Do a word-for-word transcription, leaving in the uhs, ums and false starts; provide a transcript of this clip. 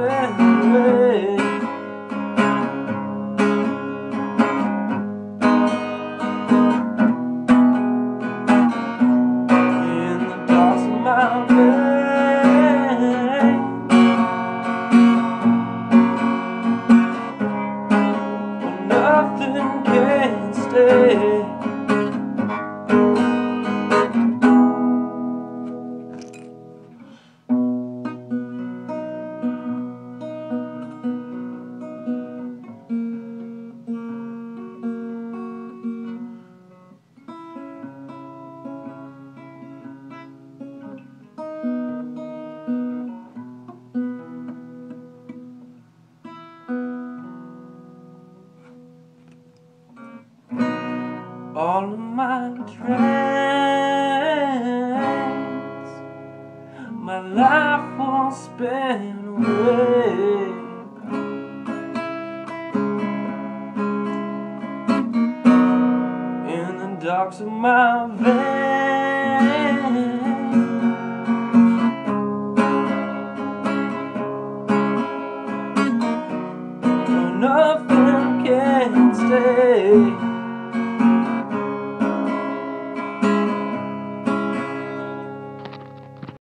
spent away. In the dark of my veins, but nothing can stay. All of my dreams, my life was spent away. In the darks of my veins, where nothing can stay.